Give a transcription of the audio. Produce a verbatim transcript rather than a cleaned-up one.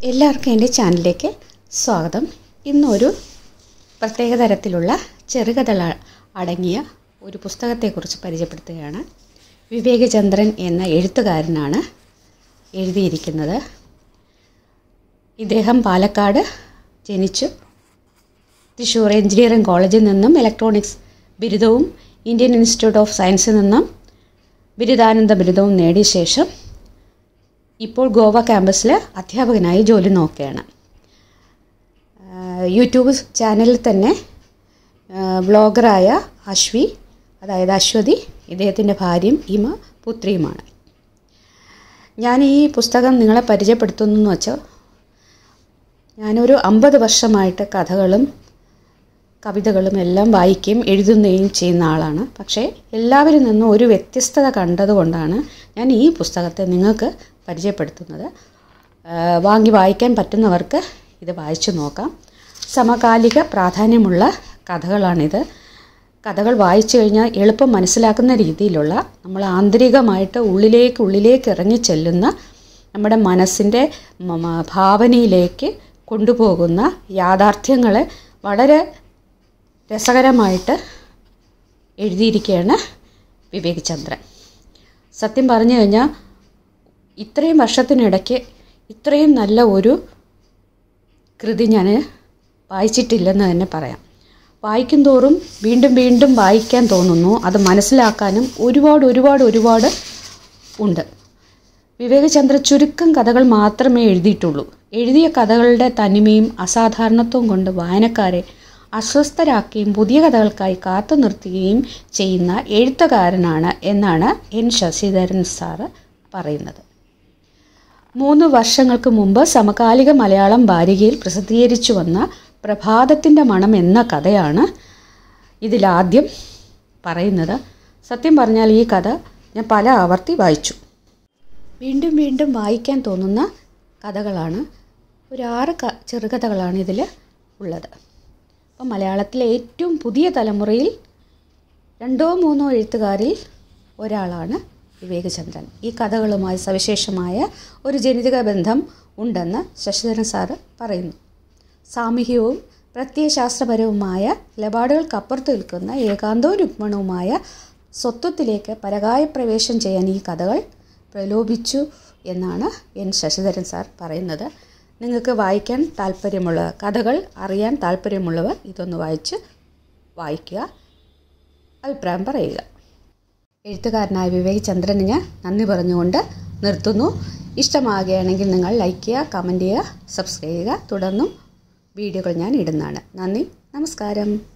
എല്ലാവർക്കും എൻ്റെ ചാനലിലേക്ക് സ്വാഗതം. ഇന്നൊരു പ്രത്യേക തരത്തിലുള്ള ചെറുകഥകൾ അടങ്ങിയ ഒരു പുസ്തകത്തെക്കുറിച്ച് പരിചയപ്പെടുത്തുകയാണ്. വിവേകചന്ദ്രൻ എന്ന എഴുത്തുകാരനാണ് എഴുതിയിരിക്കുന്നത്. ഇദ്ദേഹം പാലക്കാട് ജനിച്ചു. തൃശ്ശൂർ എഞ്ചിനീയറിംഗ് കോളേജിൽ നിന്നും ഇലക്ട്രോണിക്സ് ബിരുദവും ഇന്ത്യൻ ഇൻസ്റ്റിറ്റ്യൂട്ട് ഓഫ് സയൻസിൽ നിന്നും ബിരുദാനന്ദ ബിരുദവും നേടിയ ശേഷം ഇപ്പോൾ ഗോവ ക്യാമ്പസിൽ അധ്യാപകനായി ജോലി നോക്കുകയാണ്. യൂട്യൂബ് ചാനലിൽ തന്നെ ബ്ലോഗറായ അശ്വി, അതായത് അശ്വതി, ഇദ്ദേഹത്തിൻ്റെ ഭാര്യയും ഇമ പുത്രിയുമാണ്. ഞാൻ ഈ പുസ്തകം നിങ്ങളെ പരിചയപ്പെടുത്തുന്നു എന്ന് വെച്ചാൽ, ഞാനൊരു അമ്പത് വർഷമായിട്ട് കഥകളും കവിതകളും എല്ലാം വായിക്കുകയും എഴുതുകയും ചെയ്യുന്ന ആളാണ്. പക്ഷേ എല്ലാവരിൽ നിന്നും ഒരു വ്യത്യസ്തത കണ്ടതുകൊണ്ടാണ് ഞാൻ ഈ പുസ്തകത്തെ നിങ്ങൾക്ക് പരിചയപ്പെടുത്തുന്നത്. വാങ്ങി വായിക്കാൻ പറ്റുന്നവർക്ക് ഇത് വായിച്ചു നോക്കാം. സമകാലിക പ്രാധാന്യമുള്ള കഥകളാണിത്. കഥകൾ വായിച്ചു കഴിഞ്ഞാൽ എളുപ്പം മനസ്സിലാക്കുന്ന രീതിയിലുള്ള, നമ്മൾ ആന്തരികമായിട്ട് ഉള്ളിലേക്ക് ഉള്ളിലേക്ക് ഇറങ്ങിച്ചെല്ലുന്ന, നമ്മുടെ മനസ്സിൻ്റെ ഭാവനയിലേക്ക് കൊണ്ടുപോകുന്ന യാഥാർത്ഥ്യങ്ങളെ വളരെ രസകരമായിട്ട് എഴുതിയിരിക്കുകയാണ് വിവേകചന്ദ്രൻ. സത്യം പറഞ്ഞു കഴിഞ്ഞാൽ ഇത്രയും വർഷത്തിനിടയ്ക്ക് ഇത്രയും നല്ല ഒരു കൃതി ഞാൻ വായിച്ചിട്ടില്ലെന്ന് തന്നെ പറയാം. വായിക്കും തോറും വീണ്ടും വീണ്ടും വായിക്കാൻ തോന്നുന്നു. അത് മനസ്സിലാക്കാനും ഒരുപാട് ഒരുപാട് ഒരുപാട് ഉണ്ട്. വിവേകചന്ദ്രൻ ചുരുക്കം കഥകൾ മാത്രമേ എഴുതിയിട്ടുള്ളൂ. എഴുതിയ കഥകളുടെ തനിമയും അസാധാരണത്വവും കൊണ്ട് വായനക്കാരെ അസ്വസ്ഥരാക്കുകയും പുതിയ കഥകൾക്കായി കാത്തു നിർത്തുകയും ചെയ്യുന്ന എഴുത്തുകാരനാണ് എന്നാണ് എൻ ശശിധരൻ സാറ് പറയുന്നത്. മൂന്ന് വർഷങ്ങൾക്ക് മുമ്പ് സമകാലിക മലയാളം വാരികയിൽ പ്രസിദ്ധീകരിച്ചു വന്ന പ്രഭാതത്തിൻ്റെ മണം എന്ന കഥയാണ് ഇതിലാദ്യം പറയുന്നത്. സത്യം പറഞ്ഞാൽ ഈ കഥ ഞാൻ പല ആവർത്തി വായിച്ചു. വീണ്ടും വീണ്ടും വായിക്കാൻ തോന്നുന്ന കഥകളാണ്. ഒരു ആറ് ക ചെറുകഥകളാണ് ഇതിൽ ഉള്ളത്. അപ്പം മലയാളത്തിലെ ഏറ്റവും പുതിയ തലമുറയിൽ രണ്ടോ മൂന്നോ എഴുത്തുകാരിൽ ഒരാളാണ് വിവേകചന്ദ്രൻ. ഈ കഥകളുമായി സവിശേഷമായ ഒരു ജനിതക ബന്ധം ഉണ്ടെന്ന് ശശിധരൻ സാറ് പറയുന്നു. സാമൂഹികവും പ്രത്യയശാസ്ത്രപരവുമായ നിലപാടുകൾക്കപ്പുറത്ത് നിൽക്കുന്ന ഏകാന്തവും രുഗ്മണവുമായ സ്വത്വത്തിലേക്ക് പരകായപ്രവേശം ചെയ്യാൻ ഈ കഥകൾ പ്രലോഭിച്ചു എന്നാണ് എൻ ശശിധരൻ സാർ പറയുന്നത്. നിങ്ങൾക്ക് വായിക്കാൻ താല്പര്യമുള്ള കഥകൾ അറിയാൻ താല്പര്യമുള്ളവർ ഇതൊന്ന് വായിച്ച് വായിക്കുക, അഭിപ്രായം പറയുക. എഴുത്തുകാരനായ വിവേകചന്ദ്രന് ഞാൻ നന്ദി പറഞ്ഞുകൊണ്ട് നിർത്തുന്നു. ഇഷ്ടമാകുകയാണെങ്കിൽ നിങ്ങൾ ലൈക്ക് ചെയ്യുക, കമൻറ്റ് ചെയ്യുക, സബ്സ്ക്രൈബ് ചെയ്യുക. തുടർന്നും വീഡിയോകൾ ഞാൻ ഇടുന്നതാണ്. നന്ദി, നമസ്കാരം.